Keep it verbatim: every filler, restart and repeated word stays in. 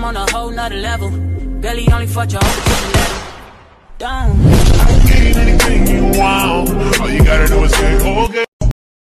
on a whole nother level. Girl, he only fucked your whole level. Down. I don't need anything you want.